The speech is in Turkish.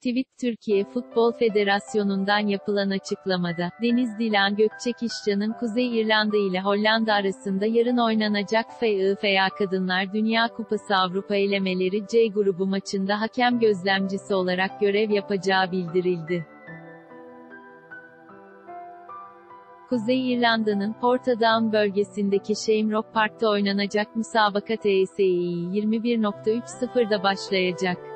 Tweet Türkiye Futbol Federasyonu'ndan yapılan açıklamada, Deniz Dilan Gökçekişcan'ın Kuzey İrlanda ile Hollanda arasında yarın oynanacak FIFA Kadınlar Dünya Kupası Avrupa elemeleri C grubu maçında hakem gözlemcisi olarak görev yapacağı bildirildi. Kuzey İrlanda'nın Portadown bölgesindeki Shamrock Park'ta oynanacak müsabaka TSI 21.30'da başlayacak.